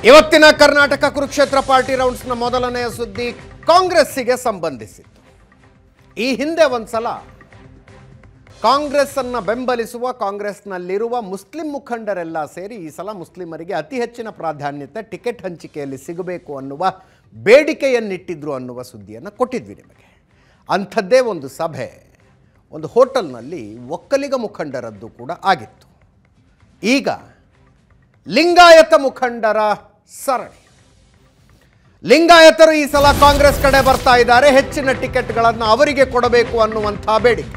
ಇವತ್ತಿನ ಕರ್ನಾಟಕ ಕುರುಕ್ಷೇತ್ರ ಪಾರ್ಟಿ ರೌಂಡ್ಸ್ನ ಮೊದಲನೆಯ ಸುದ್ದಿ ಕಾಂಗ್ರೆಸ್ಸಿಗೆ ಸಂಬಂಧಿಸಿತ್ತು. ಈ ಹಿಂದೆ ಒಂದ್ಸಲ ಕಾಂಗ್ರೆಸ್ ಅನ್ನು ಬೆಂಬಲಿಸುವ ಕಾಂಗ್ರೆಸ್ನಲ್ಲಿರುವ ಮುಸ್ಲಿಂ ಮುಖಂಡರೆಲ್ಲ ಸೇರಿ ಈ ಸಲ ಮುಸ್ಲಿಮರಿಗೆ ಅತಿ ಹೆಚ್ಚಿನ ಪ್ರಾಧಾನ್ಯತೆ ಟಿಕೆಟ್ ಹಂಚಿಕೆಯಲ್ಲಿ ಸಿಗಬೇಕು ಅನ್ನುವ ಬೇಡಿಕೆಯನ್ನಿಟ್ಟಿದ್ರು ಅನ್ನುವ ಸುದ್ದಿಯನ್ನು ಕೊಟ್ಟಿದ್ವಿ ನಿಮಗೆ. ಅಂಥದ್ದೇ ಒಂದು ಸಭೆ ಒಂದು ಹೋಟೆಲ್ನಲ್ಲಿ ಒಕ್ಕಲಿಗ ಮುಖಂಡರದ್ದು ಕೂಡ ಆಗಿತ್ತು. ಈಗ ಲಿಂಗಾಯತ ಮುಖಂಡರ ಸರಣಿ. ಲಿಂಗಾಯತರು ಈ ಸಲ ಕಾಂಗ್ರೆಸ್ ಕಡೆ ಬರ್ತಾ ಇದ್ದಾರೆ. ಹೆಚ್ಚಿನ ಟಿಕೆಟ್ಗಳನ್ನು ಅವರಿಗೆ ಕೊಡಬೇಕು ಅನ್ನುವಂಥ ಬೇಡಿಕೆ.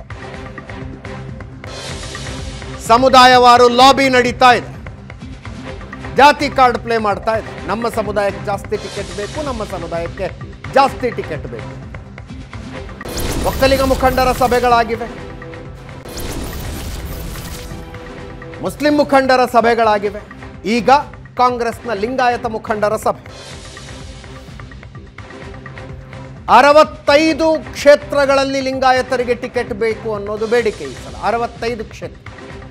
ಸಮುದಾಯವಾರು ಲಾಬಿ ನಡೀತಾ ಇದೆ. ಜಾತಿ ಕಾರ್ಡ್ ಪ್ಲೇ ಮಾಡ್ತಾ ಇದೆ. ನಮ್ಮ ಸಮುದಾಯಕ್ಕೆ ಜಾಸ್ತಿ ಟಿಕೆಟ್ ಬೇಕು, ನಮ್ಮ ಸಮುದಾಯಕ್ಕೆ ಜಾಸ್ತಿ ಟಿಕೆಟ್ ಬೇಕು. ಒಕ್ಕಲಿಗ ಮುಖಂಡರ ಸಭೆಗಳಾಗಿವೆ, ಮುಸ್ಲಿಂ ಮುಖಂಡರ ಸಭೆಗಳಾಗಿವೆ. ಈಗ ಕಾಂಗ್ರೆಸ್ನ ಲಿಂಗಾಯತ ಮುಖಂಡರ ಸಭೆ. 65 ಕ್ಷೇತ್ರಗಳಲ್ಲಿ ಲಿಂಗಾಯತರಿಗೆ ಟಿಕೆಟ್ ಬೇಕು ಅನ್ನೋದು ಬೇಡಿಕೆ. ಈ ಸಲ 65 ಕ್ಷೇತ್ರ,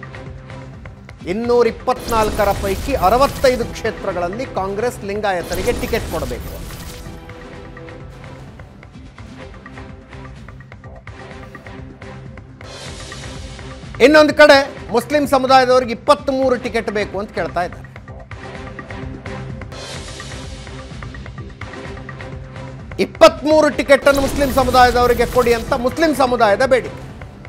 224 ಪೈಕಿ 65 ಕ್ಷೇತ್ರಗಳಲ್ಲಿ ಕಾಂಗ್ರೆಸ್ ಲಿಂಗಾಯತರಿಗೆ ಟಿಕೆಟ್ ಕೊಡಬೇಕು. ಇನ್ನೊಂದು ಕಡೆ ಮುಸ್ಲಿಂ ಸಮುದಾಯದವರಿಗೆ 23 ಟಿಕೆಟ್ ಬೇಕು ಅಂತ ಕೇಳ್ತಾ ಇದ್ದಾರೆ. 23 ಟಿಕೆಟ್ ಅನ್ನು ಮುಸ್ಲಿಂ ಸಮುದಾಯದವರಿಗೆ ಕೊಡಿ ಅಂತ ಮುಸ್ಲಿಂ ಸಮುದಾಯದ ಬೇಡಿಕೆ.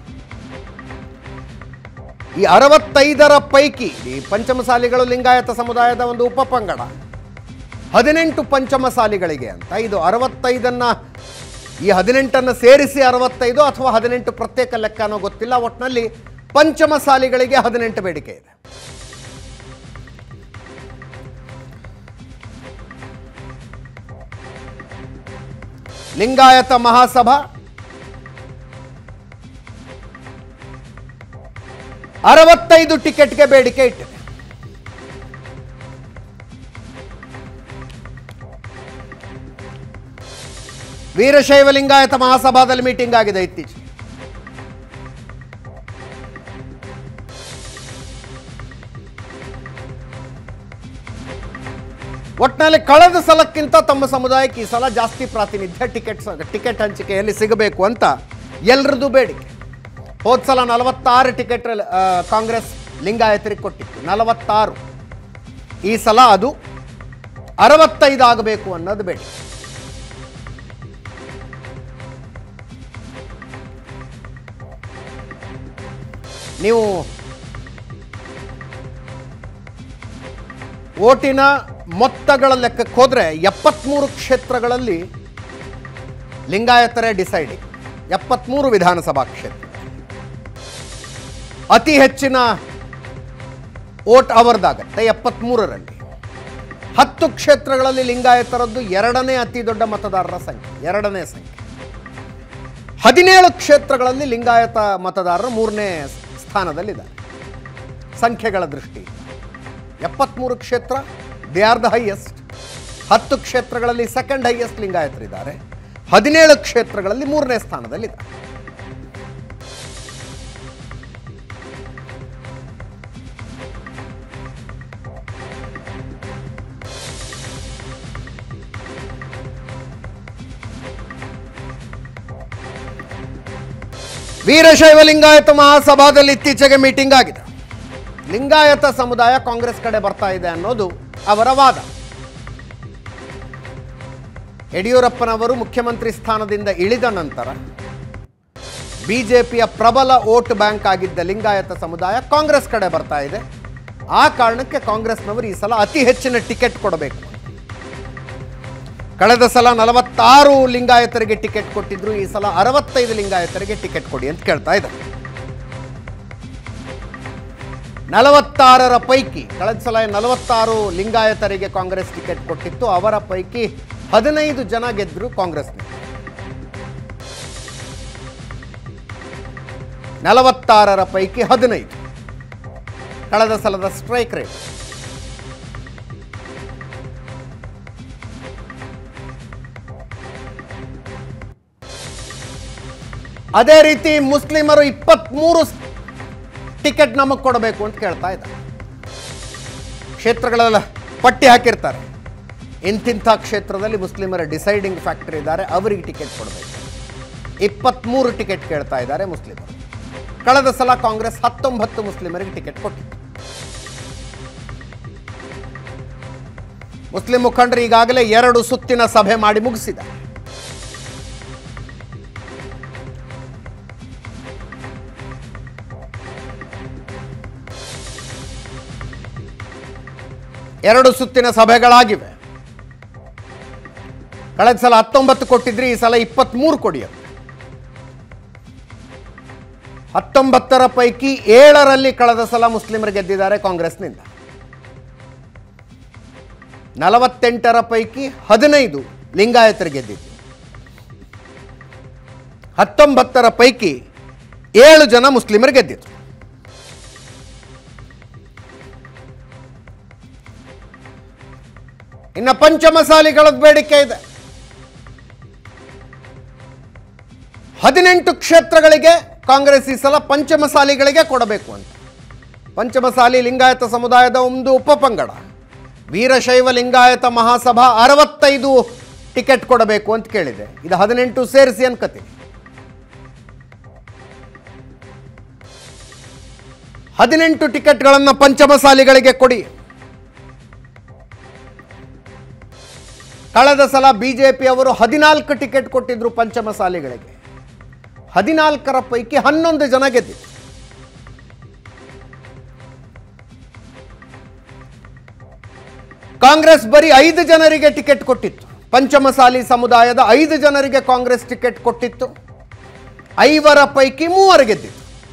ಈ 65ರ ಪೈಕಿ ಈ ಪಂಚಮಸಾಲಿಗಳು ಲಿಂಗಾಯತ ಸಮುದಾಯದ ಒಂದು ಉಪಪಂಗಡ, 18 ಪಂಚಮಸಾಲಿಗಳಿಗೆ ಅಂತ. ಇದು 65ಅನ್ನ ಈ 18ಅನ್ನು ಸೇರಿಸಿ 65 ಅಥವಾ 18 ಪ್ರತ್ಯೇಕ ಲೆಕ್ಕನೋ ಗೊತ್ತಿಲ್ಲ. ಒಟ್ಟಿನಲ್ಲಿ ಪಂಚಮಸಾಲಿಗಳಿಗೆ 18 ಬೇಡಿಕೆ ಇದೆ. ಲಿಂಗಾಯತ ಮಹಾಸಭಾ 65 ಟಿಕೆಟ್ಗೆ ಬೇಡಿಕೆ ಇಟ್ಟಿದೆ. ವೀರಶೈವ ಲಿಂಗಾಯತ ಮಹಾಸಭಾದಲ್ಲಿ ಮೀಟಿಂಗ್ ಆಗಿದೆ ಇತ್ತೀಚೆಗೆ. ಒಟ್ಟಿನಲ್ಲಿ ಕಳೆದ ಸಲಕ್ಕಿಂತ ತಮ್ಮ ಸಮುದಾಯಕ್ಕೆ ಈ ಸಲ ಜಾಸ್ತಿ ಪ್ರಾತಿನಿಧ್ಯ ಟಿಕೆಟ್ ಹಂಚಿಕೆಯಲ್ಲಿ ಸಿಗಬೇಕು ಅಂತ ಎಲ್ಲರದ್ದು ಬೇಡಿಕೆ. ಹೋದ ಸಲ 46 ಟಿಕೆಟ್ ಕಾಂಗ್ರೆಸ್ ಲಿಂಗಾಯತರಿಗೆ ಕೊಟ್ಟಿತ್ತು, 46. ಈ ಸಲ ಅದು 65 ಆಗಬೇಕು ಅನ್ನೋದು ಬೇಡಿಕೆ. ನೀವು ಓಟಿನ ಮೊತ್ತಗಳ ಲೆಕ್ಕಕ್ಕೆ ಹೋದರೆ 73 ಕ್ಷೇತ್ರಗಳಲ್ಲಿ ಲಿಂಗಾಯತರೇ ಡಿಸೈಡಿಂಗ್. 73 ವಿಧಾನಸಭಾ ಕ್ಷೇತ್ರ, ಅತಿ ಹೆಚ್ಚಿನ ಓಟ್ ಅವರದಾಗತ್ತೆ 73ರಲ್ಲಿ. 10 ಕ್ಷೇತ್ರಗಳಲ್ಲಿ ಲಿಂಗಾಯತರದ್ದು 2ನೇ ಅತಿ ದೊಡ್ಡ ಮತದಾರರ ಸಂಖ್ಯೆ, 2ನೇ ಸಂಖ್ಯೆ. 17 ಕ್ಷೇತ್ರಗಳಲ್ಲಿ ಲಿಂಗಾಯತ ಮತದಾರರು 3ನೇ ಸ್ಥಾನದಲ್ಲಿದ್ದಾರೆ ಸಂಖ್ಯೆಗಳ ದೃಷ್ಟಿ. 73 ಕ್ಷೇತ್ರ ದೇ ಆರ್ ದ ಹೈಯೆಸ್ಟ್. 10 ಕ್ಷೇತ್ರಗಳಲ್ಲಿ ಸೆಕೆಂಡ್ ಹೈಯೆಸ್ಟ್ ಲಿಂಗಾಯತರಿದ್ದಾರೆ. 17 ಕ್ಷೇತ್ರಗಳಲ್ಲಿ 3ನೇ ಸ್ಥಾನದಲ್ಲಿದ್ದಾರೆ. ವೀರಶೈವ ಲಿಂಗಾಯತ ಮಹಾಸಭಾದಲ್ಲಿ ಇತ್ತೀಚೆಗೆ ಮೀಟಿಂಗ್ ಆಗಿದೆ. ಲಿಂಗಾಯತ ಸಮುದಾಯ ಕಾಂಗ್ರೆಸ್ ಕಡೆ ಬರ್ತಾ ಇದೆ ಅನ್ನೋದು ಅವರ ವಾದ. ಯಡಿಯೂರಪ್ಪನವರು ಮುಖ್ಯಮಂತ್ರಿ ಸ್ಥಾನದಿಂದ ಇಳಿದ ನಂತರ ಬಿಜೆಪಿಯ ಪ್ರಬಲ ವೋಟ್ ಬ್ಯಾಂಕ್ ಆಗಿದ್ದ ಲಿಂಗಾಯತ ಸಮುದಾಯ ಕಾಂಗ್ರೆಸ್ ಕಡೆ ಬರ್ತಾ ಇದೆ. ಆ ಕಾರಣಕ್ಕೆ ಕಾಂಗ್ರೆಸ್ನವರು ಈ ಸಲ ಅತಿ ಹೆಚ್ಚಿನ ಟಿಕೆಟ್ ಕೊಡಬೇಕು. ಕಳೆದ ಸಲ 46 ಲಿಂಗಾಯತರಿಗೆ ಟಿಕೆಟ್ ಕೊಟ್ಟಿದ್ರು, ಈ ಸಲ 65 ಲಿಂಗಾಯತರಿಗೆ ಟಿಕೆಟ್ ಕೊಡಿ ಅಂತ ಕೇಳ್ತಾ ಇದ್ದಾರೆ. 46ರ ಪೈಕಿ ಕಳೆದ ಸಲ 46 ಲಿಂಗಾಯತರಿಗೆ ಕಾಂಗ್ರೆಸ್ ಟಿಕೆಟ್ ಕೊಟ್ಟಿತ್ತು. ಅವರ ಪೈಕಿ 15 ಜನ ಗೆದ್ದರು ಕಾಂಗ್ರೆಸ್ನ. 46ರ ಪೈಕಿ 15 ಕಳೆದ ಸಲದ ಸ್ಟ್ರೈಕ್ ರೇಟ್. ಅದೇ ರೀತಿ ಮುಸ್ಲಿಮರು 23 ಟಿಕೆಟ್ ನಮಗೆ ಕೊಡಬೇಕು ಅಂತ ಕೇಳ್ತಾ ಇದ್ದಾರೆ. ಕ್ಷೇತ್ರಗಳ ಪಟ್ಟಿ ಹಾಕಿರ್ತಾರೆ. ಇಂತಿಂಥ ಕ್ಷೇತ್ರದಲ್ಲಿ ಮುಸ್ಲಿಮರ ಡಿಸೈಡಿಂಗ್ ಫ್ಯಾಕ್ಟರ್ ಇದ್ದಾರೆ, ಅವರಿಗೆ ಟಿಕೆಟ್ ಕೊಡಬೇಕು. 23 ಟಿಕೆಟ್ ಕೇಳ್ತಾ ಇದ್ದಾರೆ ಮುಸ್ಲಿಮರು. ಕಳೆದ ಸಲ ಕಾಂಗ್ರೆಸ್ 19 ಮುಸ್ಲಿಮರಿಗೆ ಟಿಕೆಟ್ ಕೊಟ್ಟಿತ್ತು. ಮುಸ್ಲಿಂ ಮುಖಂಡರು ಈಗಾಗಲೇ 2 ಸುತ್ತಿನ ಸಭೆ ಮಾಡಿ ಮುಗಿಸಿದ್ದಾರೆ. ಎರಡು ಸುತ್ತಿನ ಸಭೆಗಳಾಗಿವೆ. ಕಳೆದ ಸಲ 19 ಕೊಟ್ಟಿದ್ರಿ, ಈ ಸಲ 23 ಕೊಡಿ. 19ರ ಪೈಕಿ 7ರಲ್ಲಿ ಕಳೆದ ಸಲ ಮುಸ್ಲಿಮರು ಗೆದ್ದಿದ್ದಾರೆ ಕಾಂಗ್ರೆಸ್ನಿಂದ. 48ರ ಪೈಕಿ 15 ಲಿಂಗಾಯತರು ಗೆದ್ದಿದ್ದು. 19ರ ಪೈಕಿ 7 ಜನ ಮುಸ್ಲಿಮರು ಗೆದ್ದಿದ್ರು. ಇನ್ನು ಪಂಚಮಸಾಲಿಗಳ ಬೇಡಿಕೆ ಇದೆ. 18 ಕ್ಷೇತ್ರಗಳಿಗೆ ಕಾಂಗ್ರೆಸ್ ಈ ಸಲ ಪಂಚಮಸಾಲಿಗಳಿಗೆ ಕೊಡಬೇಕು ಅಂತ. ಪಂಚಮಸಾಲಿ ಲಿಂಗಾಯತ ಸಮುದಾಯದ ಒಂದು ಉಪಪಂಗಡ ವೀರಶೈವ ಲಿಂಗಾಯತ ಮಹಾಸಭಾ 65 ಟಿಕೆಟ್ ಕೊಡಬೇಕು ಅಂತ ಕೇಳಿದೆ. ಇದು 18 ಸೇರಿಸಿ ಅನ್ಕತೀನಿ. 18 ಟಿಕೆಟ್ಗಳನ್ನು ಪಂಚಮಸಾಲಿಗಳಿಗೆ ಕೊಡಿ. ಕಳೆದ ಸಲ ಬಿಜೆಪಿ ಅವರು 14 ಟಿಕೆಟ್ ಕೊಟ್ಟಿದ್ರು ಪಂಚಮಸಾಲಿಗಳಿಗೆ. 14ರ ಪೈಕಿ 11 ಜನ ಗೆದ್ದಿದ್ರು. ಕಾಂಗ್ರೆಸ್ ಬರೀ 5 ಜನರಿಗೆ ಟಿಕೆಟ್ ಕೊಟ್ಟಿತ್ತು. ಪಂಚಮಸಾಲಿ ಸಮುದಾಯದ 5 ಜನರಿಗೆ ಕಾಂಗ್ರೆಸ್ ಟಿಕೆಟ್ ಕೊಟ್ಟಿತ್ತು. 5ರ ಪೈಕಿ 3 ಗೆದ್ದಿತ್ತು.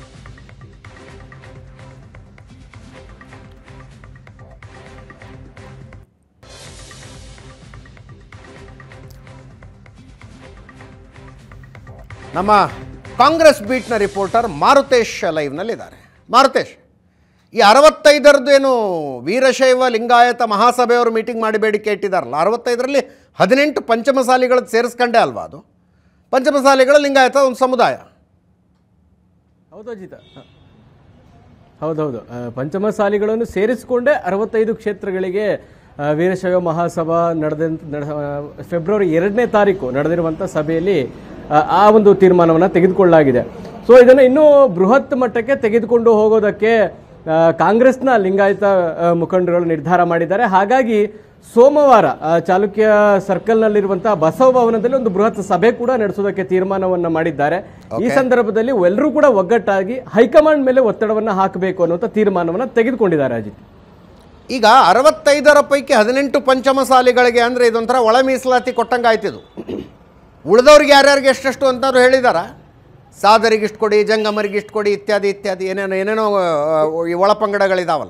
ನಮ್ಮ ಕಾಂಗ್ರೆಸ್ ಬೀಟ್ನ ರಿಪೋರ್ಟರ್ ಮಾರುತೇಶ್ ಲೈವ್ನಲ್ಲಿದ್ದಾರೆ. ಮಾರುತೇಶ್, ಈ 65ರದ್ದು ಏನು ವೀರಶೈವ ಲಿಂಗಾಯತ ಮಹಾಸಭೆಯವರು ಮೀಟಿಂಗ್ ಮಾಡಿ ಬೇಡಿಕೆ ಇಟ್ಟಿದ್ದಾರಲ್ಲ, 65ರಲ್ಲಿ 18 ಪಂಚಮಸಾಲಿಗಳದ್ದು ಸೇರಿಸ್ಕೊಂಡೇ ಅಲ್ವಾ? ಅದು ಪಂಚಮಸಾಲಿಗಳ ಲಿಂಗಾಯತ ಒಂದು ಸಮುದಾಯ. ಹೌದು ಅಜಿತ, ಹೌದೌದು. ಪಂಚಮಸಾಲಿಗಳನ್ನು ಸೇರಿಸಿಕೊಂಡೇ 65 ಕ್ಷೇತ್ರಗಳಿಗೆ ವೀರಶೈವ ಮಹಾಸಭಾ ಫೆಬ್ರವರಿ 2ನೇ ತಾರೀಕು ನಡೆದಿರುವಂಥ ಸಭೆಯಲ್ಲಿ ಆ ಒಂದು ತೀರ್ಮಾನವನ್ನು ತೆಗೆದುಕೊಳ್ಳಲಾಗಿದೆ. ಸೊ ಇದನ್ನು ಇನ್ನೂ ಬೃಹತ್ ಮಟ್ಟಕ್ಕೆ ತೆಗೆದುಕೊಂಡು ಹೋಗೋದಕ್ಕೆ ಕಾಂಗ್ರೆಸ್ನ ಲಿಂಗಾಯತ ಮುಖಂಡರುಗಳು ನಿರ್ಧಾರ ಮಾಡಿದ್ದಾರೆ. ಹಾಗಾಗಿ ಸೋಮವಾರ ಚಾಲುಕ್ಯ ಸರ್ಕಲ್ನಲ್ಲಿರುವಂತಹ ಬಸವ ಭವನದಲ್ಲಿ ಒಂದು ಬೃಹತ್ ಸಭೆ ಕೂಡ ನಡೆಸೋದಕ್ಕೆ ತೀರ್ಮಾನವನ್ನು ಮಾಡಿದ್ದಾರೆ. ಈ ಸಂದರ್ಭದಲ್ಲಿ ಎಲ್ಲರೂ ಕೂಡ ಒಗ್ಗಟ್ಟಾಗಿ ಹೈಕಮಾಂಡ್ ಮೇಲೆ ಒತ್ತಡವನ್ನು ಹಾಕಬೇಕು ಅನ್ನುವಂಥ ತೀರ್ಮಾನವನ್ನು ತೆಗೆದುಕೊಂಡಿದ್ದಾರೆ. ಅಜಿತ್, ಈಗ 65ರ ಪೈಕಿ 18 ಪಂಚಮಸಾಲಿಗಳಿಗೆ ಅಂದರೆ ಇದೊಂಥರ ಒಳ ಮೀಸಲಾತಿ ಕೊಟ್ಟಂಗಾಯ್ತಿದ್ದು. ಉಳಿದವ್ರಿಗೆ ಯಾರ್ಯಾರಿಗೆ ಎಷ್ಟೆಷ್ಟು ಅಂತವ್ರು ಹೇಳಿದಾರ. ಸಾದರಿಗೆ ಇಷ್ಟು ಕೊಡಿ, ಜಂಗಮರಿಗೆ ಇಷ್ಟು ಕೊಡಿ, ಇತ್ಯಾದಿ ಇತ್ಯಾದಿ ಏನೇನೋ ಈ ಒಳಪಂಗಡಗಳಿದಾವಲ್ಲ.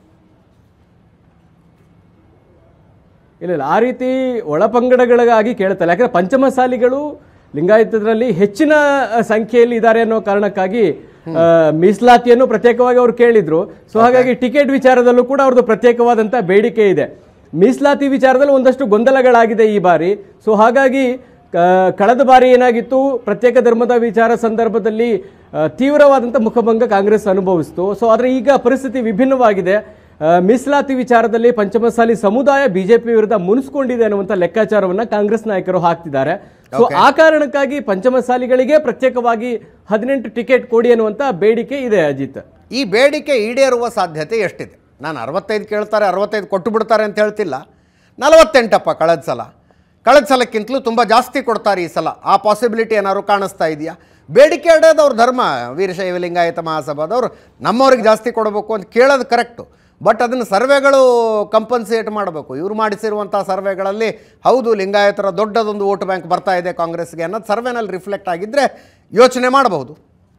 ಇಲ್ಲ, ಆ ರೀತಿ ಒಳಪಂಗಡಗಳಿಗಾಗಿ ಕೇಳ್ತಲ್ಲ. ಯಾಕಂದ್ರೆ ಪಂಚಮಸಾಲಿಗಳು ಲಿಂಗಾಯತದಲ್ಲಿ ಹೆಚ್ಚಿನ ಸಂಖ್ಯೆಯಲ್ಲಿ ಇದ್ದಾರೆ ಅನ್ನೋ ಕಾರಣಕ್ಕಾಗಿ ಮೀಸಲಾತಿಯನ್ನು ಪ್ರತ್ಯೇಕವಾಗಿ ಅವರು ಕೇಳಿದ್ರು. ಸೊ ಹಾಗಾಗಿ ಟಿಕೆಟ್ ವಿಚಾರದಲ್ಲೂ ಕೂಡ ಅವ್ರದ್ದು ಪ್ರತ್ಯೇಕವಾದಂಥ ಬೇಡಿಕೆ ಇದೆ. ಮೀಸಲಾತಿ ವಿಚಾರದಲ್ಲಿ ಒಂದಷ್ಟು ಗೊಂದಲಗಳಾಗಿದೆ ಈ ಬಾರಿ. ಸೊ ಹಾಗಾಗಿ ಕಳೆದ ಬಾರಿ ಏನಾಗಿತ್ತು, ಪ್ರತ್ಯೇಕ ಧರ್ಮದ ವಿಚಾರ ಸಂದರ್ಭದಲ್ಲಿ ತೀವ್ರವಾದಂಥ ಮುಖಭಂಗ ಕಾಂಗ್ರೆಸ್ ಅನುಭವಿಸಿತು. ಸೊ ಆದರೆ ಈಗ ಪರಿಸ್ಥಿತಿ ವಿಭಿನ್ನವಾಗಿದೆ. ಮೀಸಲಾತಿ ವಿಚಾರದಲ್ಲಿ ಪಂಚಮಸಾಲಿ ಸಮುದಾಯ ಬಿಜೆಪಿ ವಿರುದ್ಧ ಮುನಿಸ್ಕೊಂಡಿದೆ ಅನ್ನುವಂಥ ಲೆಕ್ಕಾಚಾರವನ್ನು ಕಾಂಗ್ರೆಸ್ ನಾಯಕರು ಹಾಕ್ತಿದ್ದಾರೆ. ಸೊ ಆ ಕಾರಣಕ್ಕಾಗಿ ಪಂಚಮಸಾಲಿಗಳಿಗೆ ಪ್ರತ್ಯೇಕವಾಗಿ 18 ಟಿಕೆಟ್ ಕೊಡಿ ಅನ್ನುವಂಥ ಬೇಡಿಕೆ ಇದೆ. ಅಜಿತ್, ಈ ಬೇಡಿಕೆ ಈಡೇರುವ ಸಾಧ್ಯತೆ ಎಷ್ಟಿದೆ? ನಾನು 65 ಕೇಳ್ತಾರೆ, 65 ಕೊಟ್ಟು ಬಿಡ್ತಾರೆ ಅಂತ ಹೇಳ್ತಿಲ್ಲ. 48 ಕಳೆದ ಸಲಕ್ಕಿಂತಲೂ ತುಂಬ ಜಾಸ್ತಿ ಕೊಡ್ತಾರೆ ಈ ಸಲ. ಆ ಪಾಸಿಬಿಲಿಟಿ ಏನಾದ್ರು ಕಾಣಿಸ್ತಾ ಇದೆಯಾ? ಬೇಡಿಕೆ ಇಡೋದವ್ರ ಧರ್ಮ. ವೀರಶೈವ ಲಿಂಗಾಯತ ಮಹಾಸಭಾದವ್ರು ನಮ್ಮವ್ರಿಗೆ ಜಾಸ್ತಿ ಕೊಡಬೇಕು ಅಂತ ಕೇಳೋದು ಕರೆಕ್ಟು. ಬಟ್ ಅದನ್ನು ಸರ್ವೆಗಳು ಕಂಪನ್ಸೇಟ್ ಮಾಡಬೇಕು. ಇವರು ಮಾಡಿಸಿರುವಂಥ ಸರ್ವೆಗಳಲ್ಲಿ ಹೌದು ಲಿಂಗಾಯತರ ದೊಡ್ಡದೊಂದು ವೋಟ್ ಬ್ಯಾಂಕ್ ಬರ್ತಾ ಇದೆ ಕಾಂಗ್ರೆಸ್ಗೆ ಅನ್ನೋದು ಸರ್ವೆನಲ್ಲಿ ರಿಫ್ಲೆಕ್ಟ್ ಆಗಿದ್ದರೆ ಯೋಚನೆ ಮಾಡಬಹುದು.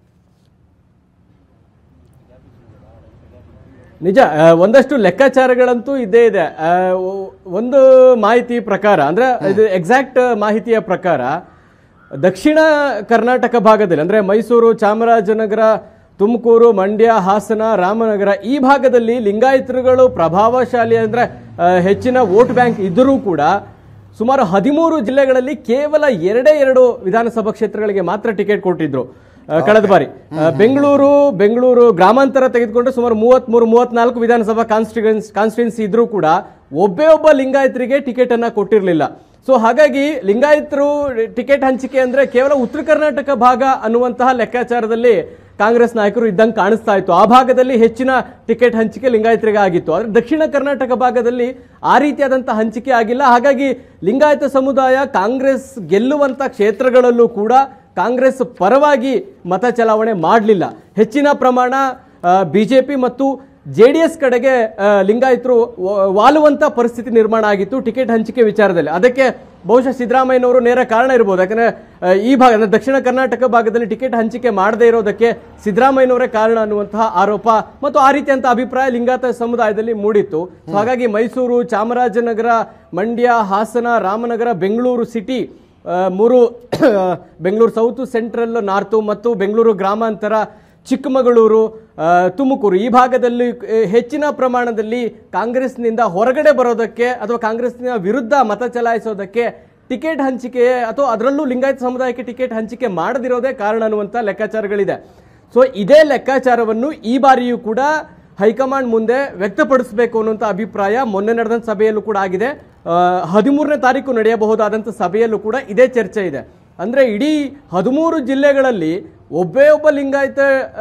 ನಿಜ, ಒಂದಷ್ಟು ಲೆಕ್ಕಾಚಾರಗಳಂತೂ ಇದ್ದೇ ಇದೆ. ಒಂದು ಮಾಹಿತಿ ಪ್ರಕಾರ, ಅಂದ್ರೆ ಇದು ಎಕ್ಸಾಕ್ಟ್ ಮಾಹಿತಿಯ ಪ್ರಕಾರ, ದಕ್ಷಿಣ ಕರ್ನಾಟಕ ಭಾಗದಲ್ಲಿ ಅಂದ್ರೆ ಮೈಸೂರು, ಚಾಮರಾಜನಗರ, ತುಮಕೂರು, ಮಂಡ್ಯ, ಹಾಸನ, ರಾಮನಗರ ಈ ಭಾಗದಲ್ಲಿ ಲಿಂಗಾಯತರುಗಳು ಪ್ರಭಾವಶಾಲಿ ಅಂದ್ರೆ ಹೆಚ್ಚಿನ ವೋಟ್ ಬ್ಯಾಂಕ್ ಇದ್ದರೂ ಕೂಡ ಸುಮಾರು 13 ಜಿಲ್ಲೆಗಳಲ್ಲಿ ಕೇವಲ 2 ವಿಧಾನಸಭಾ ಕ್ಷೇತ್ರಗಳಿಗೆ ಮಾತ್ರ ಟಿಕೆಟ್ ಕೊಟ್ಟಿದ್ರು. ಕಳೆದ ಬಾರಿ ಬೆಂಗಳೂರು ಗ್ರಾಮಾಂತರ ತೆಗೆದುಕೊಂಡ್ರೆ ಸುಮಾರು 33-34 ವಿಧಾನಸಭಾ ಕಾನ್ಸ್ಟಿಟ್ಯೂನ್ಸಿ ಇದ್ರೂ ಕೂಡ ಒಬ್ಬ ಲಿಂಗಾಯತರಿಗೆ ಟಿಕೆಟ್ ಅನ್ನ ಕೊಟ್ಟಿರಲಿಲ್ಲ. ಸೊ ಹಾಗಾಗಿ ಲಿಂಗಾಯತರು ಟಿಕೆಟ್ ಹಂಚಿಕೆ ಅಂದ್ರೆ ಕೇವಲ ಉತ್ತರ ಕರ್ನಾಟಕ ಭಾಗ ಅನ್ನುವಂತಹ ಲೆಕ್ಕಾಚಾರದಲ್ಲಿ ಕಾಂಗ್ರೆಸ್ ನಾಯಕರು ಇದ್ದಂಗೆ ಕಾಣಿಸ್ತಾ ಇತ್ತು. ಆ ಭಾಗದಲ್ಲಿ ಹೆಚ್ಚಿನ ಟಿಕೆಟ್ ಹಂಚಿಕೆ ಲಿಂಗಾಯತರಿಗೆ ಆಗಿತ್ತು. ಆದರೆ ದಕ್ಷಿಣ ಕರ್ನಾಟಕ ಭಾಗದಲ್ಲಿ ಆ ರೀತಿಯಾದಂತಹ ಹಂಚಿಕೆ ಆಗಿಲ್ಲ. ಹಾಗಾಗಿ ಲಿಂಗಾಯತ ಸಮುದಾಯ ಕಾಂಗ್ರೆಸ್ ಗೆಲ್ಲುವಂತ ಕ್ಷೇತ್ರಗಳಲ್ಲೂ ಕೂಡ ಕಾಂಗ್ರೆಸ್ ಪರವಾಗಿ ಮತ ಚಲಾವಣೆ ಮಾಡಲಿಲ್ಲ. ಹೆಚ್ಚಿನ ಪ್ರಮಾಣ ಬಿಜೆಪಿ ಮತ್ತು JDS ಕಡೆಗೆ ಲಿಂಗಾಯತರು ವಾಲುವಂತ ಪರಿಸ್ಥಿತಿ ನಿರ್ಮಾಣ ಆಗಿತ್ತು ಟಿಕೆಟ್ ಹಂಚಿಕೆ ವಿಚಾರದಲ್ಲಿ. ಅದಕ್ಕೆ ಬಹುಶಃ ಸಿದ್ದರಾಮಯ್ಯನವರು ನೇರ ಕಾರಣ ಇರಬಹುದು. ಯಾಕಂದ್ರೆ ಈ ಭಾಗ ದಕ್ಷಿಣ ಕರ್ನಾಟಕ ಭಾಗದಲ್ಲಿ ಟಿಕೆಟ್ ಹಂಚಿಕೆ ಮಾಡದೇ ಇರೋದಕ್ಕೆ ಸಿದ್ದರಾಮಯ್ಯನವರೇ ಕಾರಣ ಅನ್ನುವಂತಹ ಆರೋಪ ಮತ್ತು ಆ ರೀತಿಯಂತ ಅಭಿಪ್ರಾಯ ಲಿಂಗಾಯತ ಸಮುದಾಯದಲ್ಲಿ ಮೂಡಿತ್ತು. ಹಾಗಾಗಿ ಮೈಸೂರು, ಚಾಮರಾಜನಗರ, ಮಂಡ್ಯ, ಹಾಸನ, ರಾಮನಗರ, ಬೆಂಗಳೂರು ಸಿಟಿ ಮೂರು, ಬೆಂಗಳೂರು ಸೌತ್, ಸೆಂಟ್ರಲ್, ನಾರ್ತು ಮತ್ತು ಬೆಂಗಳೂರು ಗ್ರಾಮಾಂತರ, ಚಿಕ್ಕಮಗಳೂರು, ತುಮಕೂರು ಈ ಭಾಗದಲ್ಲಿ ಹೆಚ್ಚಿನ ಪ್ರಮಾಣದಲ್ಲಿ ಕಾಂಗ್ರೆಸ್ನಿಂದ ಹೊರಗಡೆ ಬರೋದಕ್ಕೆ ಅಥವಾ ಕಾಂಗ್ರೆಸ್ನ ವಿರುದ್ಧ ಮತ ಚಲಾಯಿಸೋದಕ್ಕೆ ಟಿಕೆಟ್ ಹಂಚಿಕೆ ಅಥವಾ ಅದರಲ್ಲೂ ಲಿಂಗಾಯತ ಸಮುದಾಯಕ್ಕೆ ಟಿಕೆಟ್ ಹಂಚಿಕೆ ಮಾಡದಿರೋದೇ ಕಾರಣ ಅನ್ನುವಂಥ ಲೆಕ್ಕಾಚಾರಗಳಿದೆ. ಸೊ ಇದೇ ಲೆಕ್ಕಾಚಾರವನ್ನು ಈ ಬಾರಿಯೂ ಕೂಡ ಹೈಕಮಾಂಡ್ ಮುಂದೆ ವ್ಯಕ್ತಪಡಿಸಬೇಕು ಅನ್ನುವಂಥ ಅಭಿಪ್ರಾಯ ಮೊನ್ನೆ ನಡೆದಂಥ ಸಭೆಯಲ್ಲೂ ಕೂಡ ಆಗಿದೆ. 13ನೇ ತಾರೀಕು ನಡೆಯಬಹುದಾದಂಥ ಸಭೆಯಲ್ಲೂ ಕೂಡ ಇದೇ ಚರ್ಚೆ ಇದೆ. ಅಂದರೆ ಇಡೀ 13 ಜಿಲ್ಲೆಗಳಲ್ಲಿ ಒಬ್ಬ ಲಿಂಗಾಯತ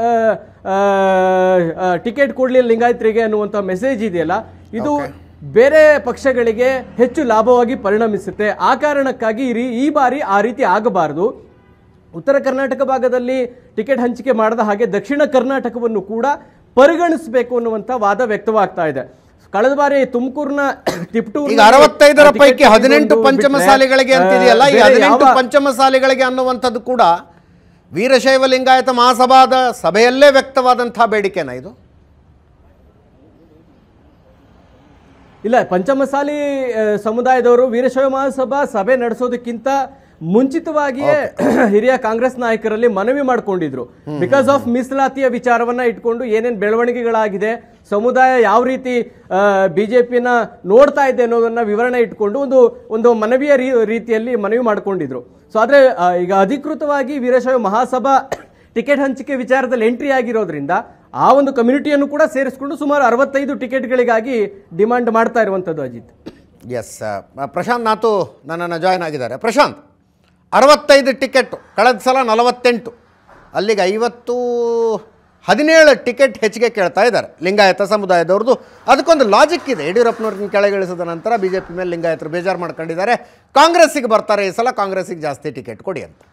ಟಿಕೆಟ್ ಕೊಡಲಿಲ್ಲ ಲಿಂಗಾಯತರಿಗೆ ಅನ್ನುವಂಥ ಮೆಸೇಜ್ ಇದೆಯಲ್ಲ, ಇದು ಬೇರೆ ಪಕ್ಷಗಳಿಗೆ ಹೆಚ್ಚು ಲಾಭವಾಗಿ ಪರಿಣಮಿಸುತ್ತೆ. ಆ ಕಾರಣಕ್ಕಾಗಿ ಈ ಬಾರಿ ಆ ರೀತಿ ಆಗಬಾರದು. ಉತ್ತರ ಕರ್ನಾಟಕ ಭಾಗದಲ್ಲಿ ಟಿಕೆಟ್ ಹಂಚಿಕೆ ಮಾಡದ ಹಾಗೆ ದಕ್ಷಿಣ ಕರ್ನಾಟಕವನ್ನು ಕೂಡ ಪರಿಗಣಿಸಬೇಕು ಅನ್ನುವಂಥ ವಾದ ವ್ಯಕ್ತವಾಗ್ತಾ ಇದೆ. ಕಳೆದ ಬಾರಿ ತುಮಕೂರಿನ ಟಿಪ್ಟೂರ್ 65ರ ಪೈಕಿ 18 ಪಂಚಮಸಾಲಿಗಳಿಗೆ ಅಂತಿದೆಯಲ್ಲ, ಈ 18 ಪಂಚಮಸಾಲಿಗಳಿಗೆ ಅನ್ನುವಂಥದ್ದು ಕೂಡ ವೀರಶೈವ ಲಿಂಗಾಯತ ಮಹಾಸಭಾದ ಸಭೆಯಲ್ಲೇ ವ್ಯಕ್ತವಾದಂತಹ ಬೇಡಿಕೆನಾ ಇದು? ಇಲ್ಲ, ಪಂಚಮಸಾಲಿ ಸಮುದಾಯದವರು ವೀರಶೈವ ಮಹಾಸಭಾ ಸಭೆ ನಡೆಸೋದಕ್ಕಿಂತ ಮುಂಚಿತವಾಗಿಯೇ ಹಿರಿಯ ಕಾಂಗ್ರೆಸ್ ನಾಯಕರಲ್ಲಿ ಮನವಿ ಮಾಡಿಕೊಂಡಿದ್ರು. ಬಿಕಾಸ್ ಆಫ್ ಮೀಸಲಾತಿಯ ವಿಚಾರವನ್ನ ಇಟ್ಕೊಂಡು ಏನೇನು ಬೆಳವಣಿಗೆಗಳಾಗಿದೆ, ಸಮುದಾಯ ಯಾವ ರೀತಿ ಬಿಜೆಪಿನ ನೋಡ್ತಾ ಇದೆ ಅನ್ನೋದನ್ನ ವಿವರಣೆ ಇಟ್ಕೊಂಡು ಒಂದು ಮನವಿಯ ರೀತಿಯಲ್ಲಿ ಮನವಿ ಮಾಡಿಕೊಂಡಿದ್ರು. ಸೊ ಆದ್ರೆ ಈಗ ಅಧಿಕೃತವಾಗಿ ವೀರಶೈವ ಮಹಾಸಭಾ ಟಿಕೆಟ್ ಹಂಚಿಕೆ ವಿಚಾರದಲ್ಲಿ ಎಂಟ್ರಿ ಆಗಿರೋದ್ರಿಂದ ಆ ಒಂದು ಕಮ್ಯುನಿಟಿಯನ್ನು ಕೂಡ ಸೇರಿಸಿಕೊಂಡು ಸುಮಾರು 65 ಟಿಕೆಟ್ಗಳಿಗಾಗಿ ಡಿಮಾಂಡ್ ಮಾಡ್ತಾ ಇರುವಂಥದ್ದು. ಅಜಿತ್, ಎಸ್, ಪ್ರಶಾಂತ್ ನಾತು ನನ್ನನ್ನು ಜಾಯ್ನ್ ಆಗಿದ್ದಾರೆ. ಪ್ರಶಾಂತ್, 65 ಟಿಕೆಟ್, ಕಳೆದ ಸಲ 48, ಅಲ್ಲಿಗೆ 17 ಟಿಕೆಟ್ ಹೆಚ್ಚಿಗೆ ಕೇಳ್ತಾ ಇದ್ದಾರೆ ಲಿಂಗಾಯತ ಸಮುದಾಯದವ್ರದ್ದು. ಅದಕ್ಕೊಂದು ಲಾಜಿಕ್ ಇದೆ. ಯಡಿಯೂರಪ್ಪನವ್ರನ್ನ ಕೆಳಗಿಳಿಸಿದ ನಂತರ BJP ಮೇಲೆ ಲಿಂಗಾಯತರು ಬೇಜಾರು ಮಾಡ್ಕೊಂಡಿದ್ದಾರೆ. ಕಾಂಗ್ರೆಸ್ಸಿಗೆ ಬರ್ತಾರೆ ಈ ಸಲ, ಕಾಂಗ್ರೆಸ್ಸಿಗೆ ಜಾಸ್ತಿ ಟಿಕೆಟ್ ಕೊಡಿ ಅಂತ.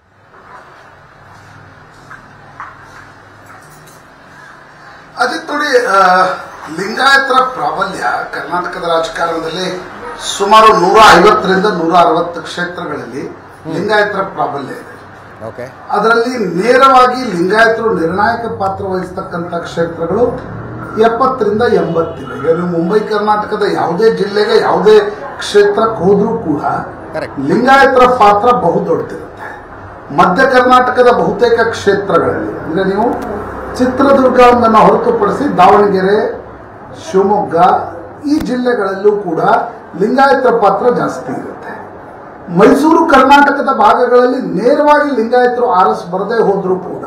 ಅಜಿತ್ ನೋಡಿ, ಲಿಂಗಾಯತರ ಪ್ರಾಬಲ್ಯ ಕರ್ನಾಟಕದ ರಾಜಕಾರಣದಲ್ಲಿ ಸುಮಾರು 150ರಿಂದ 160 ಕ್ಷೇತ್ರಗಳಲ್ಲಿ ಲಿಂಗಾಯತರ ಪ್ರಾಬಲ್ಯ ಇದೆ. ಅದರಲ್ಲಿ ನೇರವಾಗಿ ಲಿಂಗಾಯತರು ನಿರ್ಣಾಯಕ ಪಾತ್ರ ವಹಿಸತಕ್ಕಂಥ ಕ್ಷೇತ್ರಗಳು 70ರಿಂದ 80 ಇದೆ. ಈಗ ನೀವು ಮುಂಬೈ ಕರ್ನಾಟಕದ ಯಾವುದೇ ಜಿಲ್ಲೆಗೆ ಯಾವುದೇ ಕ್ಷೇತ್ರಕ್ಕೆ ಹೋದ್ರೂ ಕೂಡ ಲಿಂಗಾಯತರ ಪಾತ್ರ ಬಹುದೊಡ್ಡದಿರುತ್ತೆ. ಮಧ್ಯ ಕರ್ನಾಟಕದ ಬಹುತೇಕ ಕ್ಷೇತ್ರಗಳಲ್ಲಿ ಅಂದ್ರೆ ನೀವು ಚಿತ್ರದುರ್ಗವನ್ನು ಹೊರತುಪಡಿಸಿ ದಾವಣಗೆರೆ, ಶಿವಮೊಗ್ಗ ಈ ಜಿಲ್ಲೆಗಳಲ್ಲೂ ಕೂಡ ಲಿಂಗಾಯತರ ಪಾತ್ರ ಜಾಸ್ತಿ ಇರುತ್ತೆ. ಮೈಸೂರು ಕರ್ನಾಟಕದ ಭಾಗಗಳಲ್ಲಿ ನೇರವಾಗಿ ಲಿಂಗಾಯತರು ಆರ್ಎಸ್ ಬರದೇ ಹೋದ್ರೂ ಕೂಡ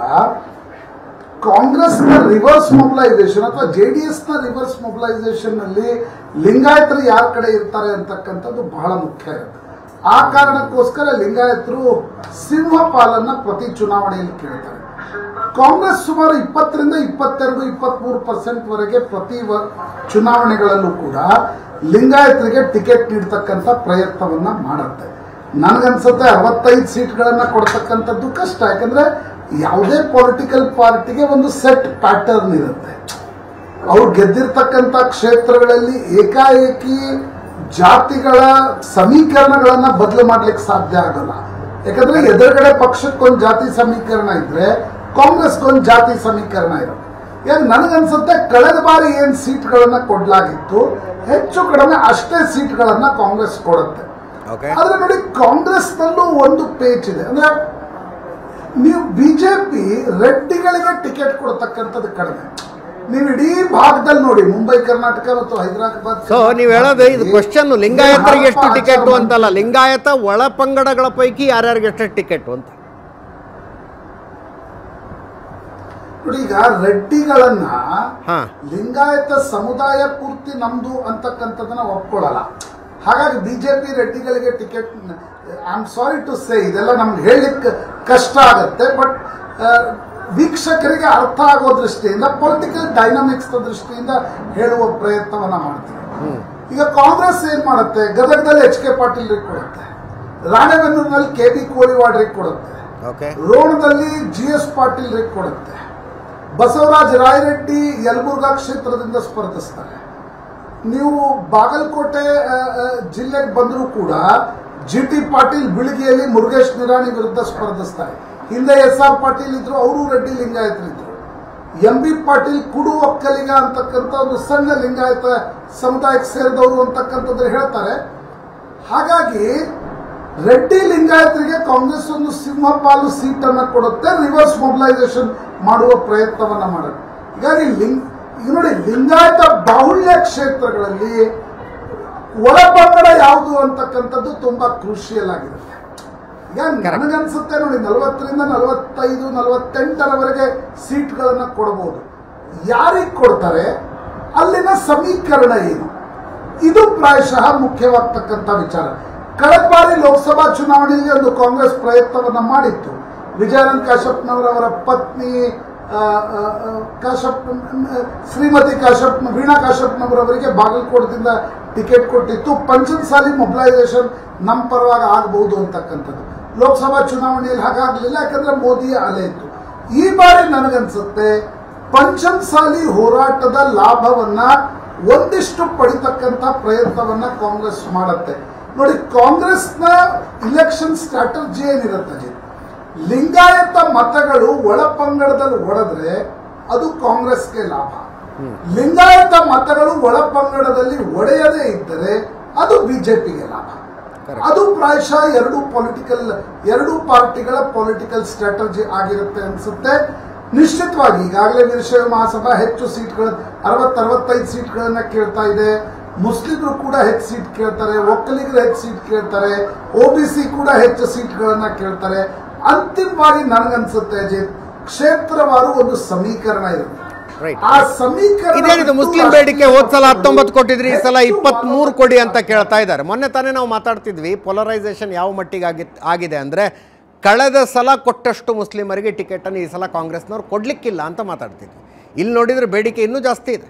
ಕಾಂಗ್ರೆಸ್ನ ರಿವರ್ಸ್ ಮೊಬಿಲೈಸೇಷನ್ ಅಥವಾ JDSನ ರಿವರ್ಸ್ ಮೊಬಿಲೈಸೇಷನ್ ನಲ್ಲಿ ಲಿಂಗಾಯತರು ಯಾರ ಕಡೆ ಇರ್ತಾರೆ ಅಂತಕ್ಕಂಥದ್ದು ಬಹಳ ಮುಖ್ಯ ಇರುತ್ತೆ. ಆ ಕಾರಣಕ್ಕೋಸ್ಕರ ಲಿಂಗಾಯತರು ಸಿಂಹ ಪಾಲನ್ನ ಪ್ರತಿ ಚುನಾವಣೆಯಲ್ಲಿ ಕೇಳ್ತಾರೆ. ಕಾಂಗ್ರೆಸ್ ಸುಮಾರು 20ರಿಂದ 22-23% ವರೆಗೆ ಪ್ರತಿ ಚುನಾವಣೆಗಳಲ್ಲೂ ಕೂಡ ಲಿಂಗಾಯತರಿಗೆ ಟಿಕೆಟ್ ನೀಡತಕ್ಕಂಥ ಪ್ರಯತ್ನವನ್ನ ಮಾಡುತ್ತೆ. ನನಗನ್ಸುತ್ತೆ 65 ಸೀಟ್ಗಳನ್ನ ಕೊಡ್ತಕ್ಕಂಥದ್ದು ಕಷ್ಟ. ಯಾಕಂದ್ರೆ ಯಾವುದೇ ಪೊಲಿಟಿಕಲ್ ಪಾರ್ಟಿಗೆ ಒಂದು ಸೆಟ್ ಪ್ಯಾಟರ್ನ್ ಇರುತ್ತೆ. ಅವ್ರು ಗೆದ್ದಿರ್ತಕ್ಕಂಥ ಕ್ಷೇತ್ರಗಳಲ್ಲಿ ಏಕಾಏಕಿ ಜಾತಿಗಳ ಸಮೀಕರಣಗಳನ್ನ ಬದಲು ಮಾಡ್ಲಿಕ್ಕೆ ಸಾಧ್ಯ ಆಗಲ್ಲ. ಯಾಕಂದ್ರೆ ಎದುರುಗಡೆ ಪಕ್ಷಕ್ಕೊಂದು ಜಾತಿ ಸಮೀಕರಣ ಇದ್ರೆ ಕಾಂಗ್ರೆಸ್ಗೊಂದು ಜಾತಿ ಸಮೀಕರಣ ಇರುತ್ತೆ. ನನಗನ್ಸುತ್ತೆ ಕಳೆದ ಬಾರಿ ಏನ್ ಸೀಟ್ಗಳನ್ನ ಕೊಡ್ಲಾಗಿತ್ತು ಹೆಚ್ಚು ಕಡಿಮೆ ಅಷ್ಟೇ ಸೀಟ್ಗಳನ್ನ ಕಾಂಗ್ರೆಸ್ ಕೊಡುತ್ತೆ. ಆದ್ರೆ ನೋಡಿ, ಕಾಂಗ್ರೆಸ್ನಲ್ಲೂ ಒಂದು ಪೇಚ್ ಇದೆ. ಅಂದ್ರೆ ನೀವು ಬಿಜೆಪಿ ರೆಡ್ಡಿಗಳಿಗೆ ಟಿಕೆಟ್ ಕೊಡ್ತಕ್ಕಂಥದ್ದು ಕಡಿಮೆ. ನೀವು ಇಡೀ ಭಾಗದಲ್ಲಿ ನೋಡಿ, ಮುಂಬೈ ಕರ್ನಾಟಕ ಮತ್ತು ಹೈದರಾಬಾದ್. ಸೊ ನೀವು ಹೇಳೋದು ಇದು ಕ್ವಶನ್ ಲಿಂಗಾಯತರಿಗೆ ಎಷ್ಟು ಟಿಕೆಟ್ ಅಂತಲ್ಲ, ಲಿಂಗಾಯತ ಒಳ ಪಂಗಡಗಳ ಪೈಕಿ ಯಾರ್ಯಾರಿಗೆ ಎಷ್ಟು ಟಿಕೆಟ್ ಅಂತ. ನೋಡಿ, ಈಗ ರೆಡ್ಡಿಗಳನ್ನ ಹಾ. ಲಿಂಗಾಯತ ಸಮುದಾಯ ಪೂರ್ತಿ ನಮ್ದು ಅಂತಕ್ಕಂಥದ್ದನ್ನ ಒಪ್ಕೊಳ್ಳಲ್ಲ. ಹಾಗಾಗಿ ಬಿಜೆಪಿ ರೆಡ್ಡಿಗಳಿಗೆ ticket, I am sorry to say, ಇದೆಲ್ಲ ನಮ್ಗೆ ಹೇಳಲಿಕ್ಕೆ ಕಷ್ಟ ಆಗುತ್ತೆ, ಬಟ್ ವೀಕ್ಷಕರಿಗೆ ಅರ್ಥ ಆಗೋ ದೃಷ್ಟಿಯಿಂದ, ಪೊಲಿಟಿಕಲ್ ಡೈನಾಮಿಕ್ಸ್ ದೃಷ್ಟಿಯಿಂದ ಹೇಳುವ ಪ್ರಯತ್ನವನ್ನ ಮಾಡ್ತೀವಿ. ಈಗ ಕಾಂಗ್ರೆಸ್ ಏನ್ ಮಾಡುತ್ತೆ, ಗದಗದಲ್ಲಿ ಎಚ್ ಕೆ ಪಾಟೀಲ್ ಕೊಡುತ್ತೆ, ರಾಣೆಬೆನ್ನೂರಿನಲ್ಲಿ ಕೆ ಬಿ ಕೋಳಿವಾಡ್ ಕೊಡುತ್ತೆ, ರೋಣದಲ್ಲಿ ಜಿ ಎಸ್ ಪಾಟೀಲ್ ಕೊಡುತ್ತೆ, ಬಸವರಾಜ ರಾಯರೆಡ್ಡಿ ಯಲಬುರ್ಗಾ ಕ್ಷೇತ್ರದಿಂದ ಸ್ಪರ್ಧಿಸ್ತಾರೆ. ನೀವು ಬಾಗಲಕೋಟೆ ಜಿಲ್ಲೆಗೆ ಬಂದರೂ ಕೂಡ ಜಿ ಟಿ ಪಾಟೀಲ್ ಬಿಳಿಗಿಯಲ್ಲಿ ಮುರುಗೇಶ್ ನಿರಾಣಿ ವಿರುದ್ಧ ಸ್ಪರ್ಧಿಸ್ತಾರೆ. ಹಿಂದೆ ಎಸ್ ಆರ್ ಪಾಟೀಲ್ ಇದ್ರು, ಅವರು ರೆಡ್ಡಿ ಲಿಂಗಾಯತರಿದ್ರು. ಎಂ ಬಿ ಪಾಟೀಲ್ ಕುಡು ಒಕ್ಕಲಿಗ ಅಂತಕ್ಕಂಥ ಒಂದು ಸಣ್ಣ ಲಿಂಗಾಯತ ಸಮುದಾಯಕ್ಕೆ ಸೇರಿದವರು ಅಂತಕ್ಕಂಥದ್ದು ಹೇಳ್ತಾರೆ. ಹಾಗಾಗಿ ರೆಡ್ಡಿ ಲಿಂಗಾಯತರಿಗೆ ಕಾಂಗ್ರೆಸ್ ಒಂದು ಸಿಂಹಪಾಲು ಸೀಟನ್ನು ಕೊಡುತ್ತೆ, ರಿವರ್ಸ್ ಮೊಬಿಲೈಸೇಷನ್ ಮಾಡುವ ಪ್ರಯತ್ನವನ್ನ ಮಾಡುತ್ತೆ. ಹೀಗಾಗಿ ಈಗ ನೋಡಿ, ಲಿಂಗಾಯತ ಬಾಹುಳ್ಯ ಕ್ಷೇತ್ರಗಳಲ್ಲಿ ಒಳಪಂಗಡ ಯಾವುದು ಅಂತಕ್ಕಂಥದ್ದು ತುಂಬಾ ಕ್ರೂಷಿಯಲ್ ಆಗಿರುತ್ತೆ. ಈಗ ನನಗನ್ಸುತ್ತೆ ನೋಡಿ, 40ರಿಂದ 45, 48ರವರೆಗೆ ಸೀಟ್ಗಳನ್ನ ಕೊಡಬಹುದು. ಯಾರಿಗೆ ಕೊಡ್ತಾರೆ, ಅಲ್ಲಿನ ಸಮೀಕರಣ ಏನು, ಇದು ಪ್ರಾಯಶಃ ಮುಖ್ಯವಾಗ್ತಕ್ಕಂಥ ವಿಚಾರ. ಕಳೆದ ಬಾರಿ ಲೋಕಸಭಾ ಚುನಾವಣೆಯಲ್ಲಿ ಒಂದು ಕಾಂಗ್ರೆಸ್ ಪ್ರಯತ್ನವನ್ನ ಮಾಡಿತ್ತು. ವಿಜಯಾನಂದ ಕಾಶ್ಯಪ್ನವರವರ ಪತ್ನಿ ಶ್ರೀಮತಿ ವೀಣಾ ಕಾಶ್ಯಪ್ನವರವರಿಗೆ ಬಾಗಲಕೋಟದಿಂದ ಟಿಕೆಟ್ ಕೊಟ್ಟಿತ್ತು. ಪಂಚಮಸಾಲಿ ಮೊಬಿಲೈಸೇಷನ್ ನಮ್ಮ ಪರವಾಗಿ ಆಗಬಹುದು ಅಂತಕ್ಕಂಥದ್ದು. ಲೋಕಸಭಾ ಚುನಾವಣೆಯಲ್ಲಿ ಹಾಗಾಗಲಿಲ್ಲ, ಯಾಕಂದ್ರೆ ಮೋದಿಯ ಅಲೆ ಇತ್ತು. ಈ ಬಾರಿ ನನಗನ್ಸುತ್ತೆ ಪಂಚಮಸಾಲಿ ಹೋರಾಟದ ಲಾಭವನ್ನ ಒಂದಿಷ್ಟು ಪಡಿತಕ್ಕಂಥ ಪ್ರಯತ್ನವನ್ನ ಕಾಂಗ್ರೆಸ್ ಮಾಡುತ್ತೆ. ನೋಡಿ, ಕಾಂಗ್ರೆಸ್ನ ಇಲೆಕ್ಷನ್ ಸ್ಟ್ರಾಟಜಿ ಏನಿರುತ್ತೆ, ಲಿಂಗಾಯತ ಮತಗಳು ಒಳಪಂಗಡದಲ್ಲಿ ಒಡೆದ್ರೆ ಅದು ಕಾಂಗ್ರೆಸ್ಗೆ ಲಾಭ. ಲಿಂಗಾಯತ ಮತಗಳು ಒಳಪಂಗಡದಲ್ಲಿ ಒಡೆಯದೇ ಇದ್ದರೆ ಅದು ಬಿಜೆಪಿಗೆ ಲಾಭ. ಅದು ಪ್ರಾಯಶಃ ಎರಡು ಪಾರ್ಟಿಗಳ ಪೊಲಿಟಿಕಲ್ ಸ್ಟ್ರಾಟಜಿ ಆಗಿರುತ್ತೆ ಅನ್ಸುತ್ತೆ. ನಿಶ್ಚಿತವಾಗಿ ಈಗಾಗಲೇ ವೀರಶೈವ ಮಹಾಸಭಾ ಹೆಚ್ಚು ಸೀಟ್ಗಳ 60-65 ಸೀಟ್ಗಳನ್ನ ಕೇಳ್ತಾ ಇದೆ. ಮುಸ್ಲಿಮರು ಕೂಡ ಹೆಚ್ಚು ಸೀಟ್ ಕೇಳ್ತಾರೆ, ಒಕ್ಕಲಿಗರು ಹೆಚ್ಚು ಸೀಟ್ ಕೇಳ್ತಾರೆ, OBC ಕೂಡ ಹೆಚ್ಚು ಸೀಟ್ಗಳನ್ನ ಕೇಳ್ತಾರೆ. ಅಂತಿಮವಾಗಿ ನನಗನ್ಸುತ್ತೆ ಕ್ಷೇತ್ರವಾರು ಒಂದು ಸಮೀಕರಣ ಇರುತ್ತೆ. ಆ ಸಮೀಕರಣ ಮುಸ್ಲಿಂ ಬೇಡಿಕೆ ಹೋದ ಸಲ 19 ಕೊಟ್ಟಿದ್ರಿ, ಈ ಸಲ 23 ಕೊಡಿ ಅಂತ ಕೇಳ್ತಾ ಇದ್ದಾರೆ. ಮೊನ್ನೆ ತಾನೇ ನಾವು ಮಾತಾಡ್ತಿದ್ವಿ, ಪೊಲರೈಸೇಷನ್ ಯಾವ ಮಟ್ಟಿಗೆ ಆಗಿದೆ ಅಂದ್ರೆ, ಕಳೆದ ಸಲ ಕೊಟ್ಟಷ್ಟು ಮುಸ್ಲಿಮರಿಗೆ ಟಿಕೆಟ್ ಅನ್ನು ಈ ಸಲ ಕಾಂಗ್ರೆಸ್ನವ್ರು ಕೊಡ್ಲಿಕ್ಕಿಲ್ಲ ಅಂತ ಮಾತಾಡ್ತಿದ್ವಿ. ಇಲ್ಲಿ ನೋಡಿದ್ರೆ ಬೇಡಿಕೆ ಇನ್ನೂ ಜಾಸ್ತಿ ಇದೆ.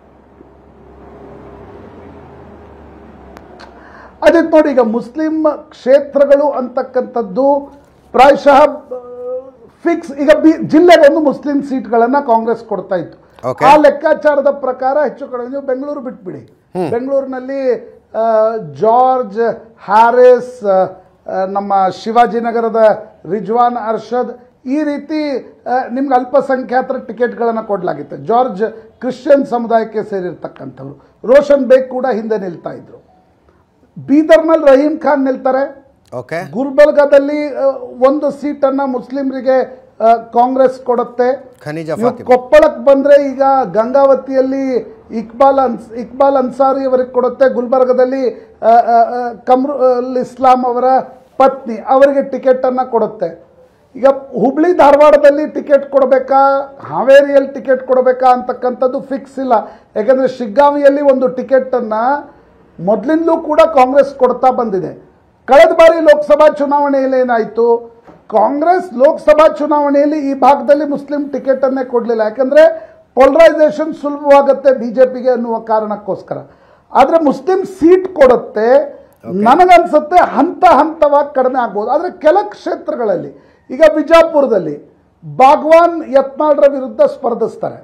ಅದೇ ನೋಡಿ, ಈಗ ಮುಸ್ಲಿಂ ಕ್ಷೇತ್ರಗಳು ಅಂತಕ್ಕಂಥದ್ದು ಪ್ರಾಯಶಃ ಫಿಕ್ಸ್. ಈಗ ಜಿಲ್ಲೆಗೆ ಒಂದು ಮುಸ್ಲಿಂ ಸೀಟ್ಗಳನ್ನ ಕಾಂಗ್ರೆಸ್ ಕೊಡ್ತಾ ಇತ್ತು. ಆ ಲೆಕ್ಕಾಚಾರದ ಪ್ರಕಾರ ಹೆಚ್ಚು ಕಡಿಮೆ ನೀವು ಬೆಂಗಳೂರು ಬಿಟ್ಬಿಡಿ, ಬೆಂಗಳೂರಿನಲ್ಲಿ ಜಾರ್ಜ್ ಹ್ಯಾರಿಸ್, ನಮ್ಮ ಶಿವಾಜಿನಗರದ ರಿಜ್ವಾನ್ ಅರ್ಷದ್, ಈ ರೀತಿ ನಿಮ್ಗೆ ಅಲ್ಪಸಂಖ್ಯಾತರ ಟಿಕೆಟ್ಗಳನ್ನು ಕೊಡಲಾಗಿತ್ತು. ಜಾರ್ಜ್ ಕ್ರಿಶ್ಚಿಯನ್ ಸಮುದಾಯಕ್ಕೆ ಸೇರಿರ್ತಕ್ಕಂಥವ್ರು. ರೋಷನ್ ಬೇಗ್ ಕೂಡ ಹಿಂದೆ ನಿಲ್ತಾ ಇದ್ರು. ಬೀದರ್ನಲ್ಲಿ ರಹೀಂ ಖಾನ್ ನಿಲ್ತಾರೆ. ಗುಲ್ಬರ್ಗಾದಲ್ಲಿ ಒಂದು ಸೀಟನ್ನ ಮುಸ್ಲಿಮರಿಗೆ ಕಾಂಗ್ರೆಸ್ ಕೊಡುತ್ತೆ. ಕೊಪ್ಪಳಕ್ಕೆ ಬಂದ್ರೆ ಈಗ ಗಂಗಾವತಿಯಲ್ಲಿ ಇಕ್ಬಾಲ್ ಅನ್ಸಾರಿ ಅವರಿಗೆ ಕೊಡುತ್ತೆ. ಗುಲ್ಬರ್ಗದಲ್ಲಿ ಕಮ್ರುಲ್ ಇಸ್ಲಾಂ ಅವರ ಪತ್ನಿ ಅವರಿಗೆ ಟಿಕೆಟ್ ಅನ್ನ ಕೊಡುತ್ತೆ. ಈಗ ಹುಬ್ಳಿ ಧಾರವಾಡದಲ್ಲಿ ಟಿಕೆಟ್ ಕೊಡಬೇಕಾ, ಹಾವೇರಿಯಲ್ಲಿ ಟಿಕೆಟ್ ಕೊಡಬೇಕಾ ಅಂತಕ್ಕಂಥದ್ದು ಫಿಕ್ಸ್ ಇಲ್ಲ. ಯಾಕಂದ್ರೆ ಶಿಗ್ಗಾಂವಿಯಲ್ಲಿ ಒಂದು ಟಿಕೆಟ್ ಅನ್ನ ಮೊದಲಿಂದಲೂ ಕೂಡ ಕಾಂಗ್ರೆಸ್ ಕೊಡ್ತಾ ಬಂದಿದೆ. ಕಳೆದ ಬಾರಿ ಲೋಕಸಭಾ ಚುನಾವಣೆಯಲ್ಲಿ ಏನಾಯಿತು, ಕಾಂಗ್ರೆಸ್ ಲೋಕಸಭಾ ಚುನಾವಣೆಯಲ್ಲಿ ಈ ಭಾಗದಲ್ಲಿ ಮುಸ್ಲಿಂ ಟಿಕೆಟ್ ಅನ್ನೇ ಕೊಡಲಿಲ್ಲ. ಯಾಕಂದ್ರೆ ಪೊಲರೈಸೇಷನ್ ಸುಲಭವಾಗುತ್ತೆ ಬಿಜೆಪಿಗೆ ಅನ್ನುವ ಕಾರಣಕ್ಕೋಸ್ಕರ. ಆದ್ರೆ ಮುಸ್ಲಿಂ ಸೀಟ್ ಕೊಡುತ್ತೆ, ನನಗನ್ಸುತ್ತೆ ಹಂತ ಹಂತವಾಗಿ ಕಡಿಮೆ ಆಗ್ಬೋದು. ಆದ್ರೆ ಕೆಲ ಕ್ಷೇತ್ರಗಳಲ್ಲಿ, ಈಗ ಬಿಜಾಪುರದಲ್ಲಿ ಬಾಗ್ವಾನ್ ಯತ್ನಾಳ್ರ ವಿರುದ್ಧ ಸ್ಪರ್ಧಿಸ್ತಾರೆ.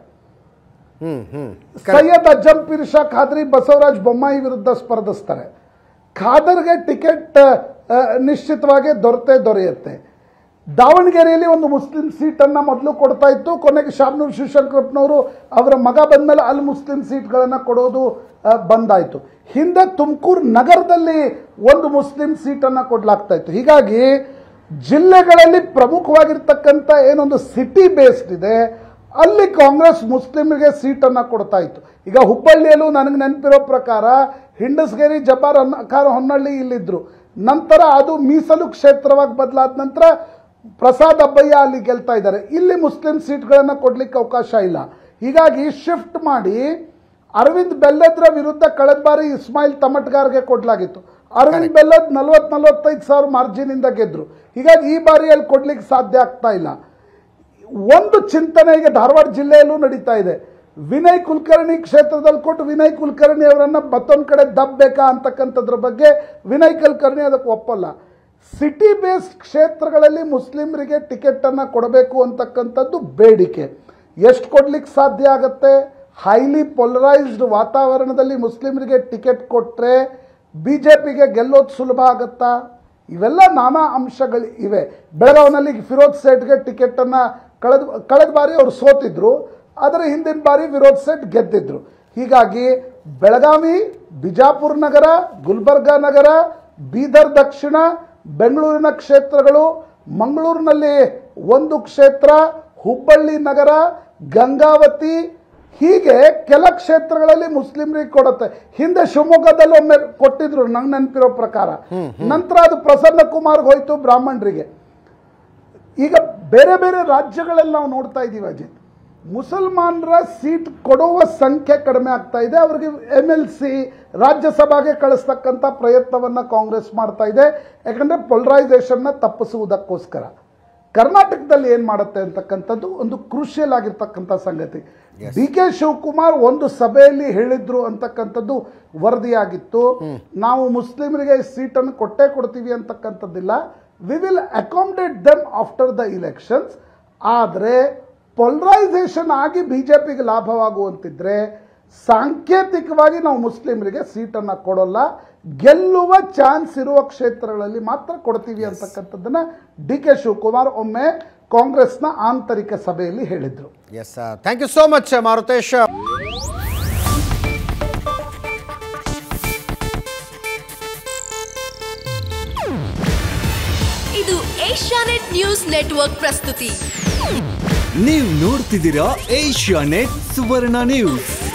ಸೈಯದ್ ಅಜ್ಜಂ ಪೀರ್ ಶಾ ಖಾದ್ರಿ ಬಸವರಾಜ ಬೊಮ್ಮಾಯಿ ವಿರುದ್ಧ ಸ್ಪರ್ಧಿಸ್ತಾರೆ. ಖಾದರ್ಗೆ ಟಿಕೆಟ್ ನಿಶ್ಚಿತವಾಗಿ ದೊರೆಯುತ್ತೆ. ದಾವಣಗೆರೆಯಲ್ಲಿ ಒಂದು ಮುಸ್ಲಿಂ ಸೀಟನ್ನು ಮೊದಲು ಕೊಡ್ತಾ ಇತ್ತು, ಕೊನೆಗೆ ಶಾಮನೂರ್ ಶಿವಶಂಕರಪ್ಪನವರು ಅವರ ಮಗ ಬಂದಮೇಲೆ ಅಲ್ಲಿ ಮುಸ್ಲಿಂ ಸೀಟ್ಗಳನ್ನು ಕೊಡೋದು ಬಂದಾಯಿತು. ಹಿಂದೆ ತುಮಕೂರು ನಗರದಲ್ಲಿ ಒಂದು ಮುಸ್ಲಿಂ ಸೀಟನ್ನು ಕೊಡಲಾಗ್ತಾ ಇತ್ತು. ಹೀಗಾಗಿ ಜಿಲ್ಲೆಗಳಲ್ಲಿ ಪ್ರಮುಖವಾಗಿರ್ತಕ್ಕಂಥ ಏನೊಂದು ಸಿಟಿ ಬೇಸ್ಡ್ ಇದೆ, ಅಲ್ಲಿ ಕಾಂಗ್ರೆಸ್ ಮುಸ್ಲಿಮರಿಗೆ ಸೀಟನ್ನು ಕೊಡ್ತಾ ಇತ್ತು. ಈಗ ಹುಬ್ಬಳ್ಳಿಯಲ್ಲೂ ನನಗೆ ನೆನಪಿರೋ ಪ್ರಕಾರ ಹಿಂಡಸ್ಗೇರಿ ಜಬ್ಬಾರ್ ಖಾನ್ ಹೊನ್ನಳ್ಳಿ ಇಲ್ಲಿದ್ರು. ನಂತರ ಅದು ಮೀಸಲು ಕ್ಷೇತ್ರವಾಗಿ ಬದಲಾದ ನಂತರ ಪ್ರಸಾದ್ ಅಬ್ಬಯ್ಯ ಅಲ್ಲಿ ಗೆಲ್ತಾ ಇದ್ದಾರೆ. ಇಲ್ಲಿ ಮುಸ್ಲಿಂ ಸೀಟ್ಗಳನ್ನು ಕೊಡ್ಲಿಕ್ಕೆ ಅವಕಾಶ ಇಲ್ಲ. ಹೀಗಾಗಿ ಶಿಫ್ಟ್ ಮಾಡಿ ಅರವಿಂದ್ ಬೆಲ್ಲದ್ರ ವಿರುದ್ಧ ಕಳೆದ ಬಾರಿ ಇಸ್ಮಾಯಿಲ್ ತಮಟ್ಗಾರ್ಗೆ ಕೊಡ್ಲಾಗಿತ್ತು. ಅರವಿಂದ್ ಬೆಲ್ಲದ್ 40-45 ಸಾವಿರ ಮಾರ್ಜಿನ್ ಇಂದ ಗೆದ್ರು. ಹೀಗಾಗಿ ಈ ಬಾರಿ ಅಲ್ಲಿ ಕೊಡ್ಲಿಕ್ಕೆ ಸಾಧ್ಯ ಆಗ್ತಾ ಇಲ್ಲ. ಒಂದು ಚಿಂತನೆ ಈಗ ಧಾರವಾಡ ಜಿಲ್ಲೆಯಲ್ಲೂ ನಡೀತಾ ಇದೆ. ವಿನಯ್ ಕುಲಕರ್ಣಿ ಕ್ಷೇತ್ರದಲ್ಲಿ ಕೊಟ್ಟು ವಿನಯ್ ಕುಲಕರ್ಣಿ ಅವರನ್ನ ಮತ್ತೊಂದು ಕಡೆ ದಬ್ಬಬೇಕಾ ಅಂತಕ್ಕಂಥದ್ರ ಬಗ್ಗೆ ವಿನಯ್ ಕುಲಕರ್ಣಿ ಅದಕ್ಕೆ ಒಪ್ಪಲ್ಲ. ಸಿಟಿ ಬೇಸ್ಡ್ ಕ್ಷೇತ್ರಗಳಲ್ಲಿ ಮುಸ್ಲಿಮರಿಗೆ ಟಿಕೆಟ್ ಅನ್ನ ಕೊಡಬೇಕು ಅಂತಕ್ಕಂಥದ್ದು ಬೇಡಿಕೆ. ಎಷ್ಟು ಕೊಡ್ಲಿಕ್ಕೆ ಸಾಧ್ಯ ಆಗತ್ತೆ? ಹೈಲಿ ಪೊಲರೈಸ್ಡ್ ವಾತಾವರಣದಲ್ಲಿ ಮುಸ್ಲಿಮರಿಗೆ ಟಿಕೆಟ್ ಕೊಟ್ಟರೆ ಬಿಜೆಪಿಗೆ ಗೆಲ್ಲೋದು ಸುಲಭ ಆಗತ್ತಾ? ಇವೆಲ್ಲ ನಾನಾ ಅಂಶಗಳು ಇವೆ. ಬೆಳಗಾವಿನಲ್ಲಿ ಫಿರೋಜ್ ಸೇಠ್ಗೆ ಟಿಕೆಟ್ ಅನ್ನ ಕಳೆದ ಬಾರಿ ಅವರು ಸೋತಿದ್ರು, ಆದರೆ ಹಿಂದಿನ ಬಾರಿ ವಿರೋಧ್ ಸೇಠ್ ಗೆದ್ದಿದ್ರು. ಹೀಗಾಗಿ ಬೆಳಗಾವಿ, ಬಿಜಾಪುರ ನಗರ, ಗುಲ್ಬರ್ಗಾ ನಗರ, ಬೀದರ್ ದಕ್ಷಿಣ, ಬೆಂಗಳೂರಿನ ಕ್ಷೇತ್ರಗಳು, ಮಂಗಳೂರಿನಲ್ಲಿ ಒಂದು ಕ್ಷೇತ್ರ, ಹುಬ್ಬಳ್ಳಿ ನಗರ, ಗಂಗಾವತಿ, ಹೀಗೆ ಕೆಲ ಕ್ಷೇತ್ರಗಳಲ್ಲಿ ಮುಸ್ಲಿಮರಿಗೆ ಕೊಡುತ್ತೆ. ಹಿಂದೆ ಶಿವಮೊಗ್ಗದಲ್ಲಿ ಒಮ್ಮೆ ಕೊಟ್ಟಿದ್ರು ನಂಗೆ ನೆನಪಿರೋ ಪ್ರಕಾರ. ನಂತರ ಅದು ಪ್ರಸನ್ನ ಕುಮಾರ್ಗೆ ಹೋಯ್ತು, ಬ್ರಾಹ್ಮಣರಿಗೆ. ಈಗ ಬೇರೆ ಬೇರೆ ರಾಜ್ಯಗಳಲ್ಲಿ ನಾವು ನೋಡ್ತಾ ಇದ್ದೀವಿ ಅಜಿತ್, ಮುಸಲ್ಮಾನರ ಸೀಟ್ ಕೊಡುವ ಸಂಖ್ಯೆ ಕಡಿಮೆ ಆಗ್ತಾ ಇದೆ. ಅವರಿಗೆ MLC ರಾಜ್ಯಸಭೆಗೆ ಕಳಿಸ್ತಕ್ಕಂಥ ಪ್ರಯತ್ನವನ್ನ ಕಾಂಗ್ರೆಸ್ ಮಾಡ್ತಾ ಇದೆ. ಯಾಕಂದ್ರೆ ಪೊಲರೈಸೇಷನ್ನ ತಪ್ಪಿಸುವುದಕ್ಕೋಸ್ಕರ. ಕರ್ನಾಟಕದಲ್ಲಿ ಏನ್ ಮಾಡುತ್ತೆ ಅಂತಕ್ಕಂಥದ್ದು ಒಂದು ಕ್ರೂಷಿಯಲ್ ಆಗಿರ್ತಕ್ಕಂಥ ಸಂಗತಿ. DK ಶಿವಕುಮಾರ್ ಒಂದು ಸಭೆಯಲ್ಲಿ ಹೇಳಿದ್ರು ಅಂತಕ್ಕಂಥದ್ದು ವರದಿಯಾಗಿತ್ತು. ನಾವು ಮುಸ್ಲಿಮರಿಗೆ ಸೀಟನ್ನು ಕೊಟ್ಟೇ ಕೊಡ್ತೀವಿ ಅಂತಕ್ಕಂಥದ್ದಿಲ್ಲ. We will accommodate them after the elections. ಆದರೆ ಪೊಲರೈಸೇಷನ್ ಆಗಿ ಬಿಜೆಪಿಗೆ ಲಾಭವಾಗುವಂತಿದ್ರೆ ಸಾಂಕೇತಿಕವಾಗಿ ನಾವು ಮುಸ್ಲಿಮರಿಗೆ ಸೀಟನ್ನು ಕೊಡೋಲ್ಲ, ಗೆಲ್ಲುವ ಚಾನ್ಸ್ ಇರುವ ಕ್ಷೇತ್ರಗಳಲ್ಲಿ ಮಾತ್ರ ಕೊಡ್ತೀವಿ ಅಂತಕ್ಕಂಥದ್ದನ್ನ DK ಶಿವಕುಮಾರ್ ಒಮ್ಮೆ ಕಾಂಗ್ರೆಸ್ನ ಆಂತರಿಕ ಸಭೆಯಲ್ಲಿ ಹೇಳಿದ್ರು. Yes, thank you so much Marutesh. ಇದು ಏಷ್ಯಾನೆಟ್ ನ್ಯೂಸ್ ನೆಟ್ವರ್ಕ್ ಪ್ರಸ್ತುತಿ. ನೀವು ನೋಡ್ತಿದ್ದೀರಾ ಏಷ್ಯಾನೆಟ್ ಸುವರ್ಣ ನ್ಯೂಸ್.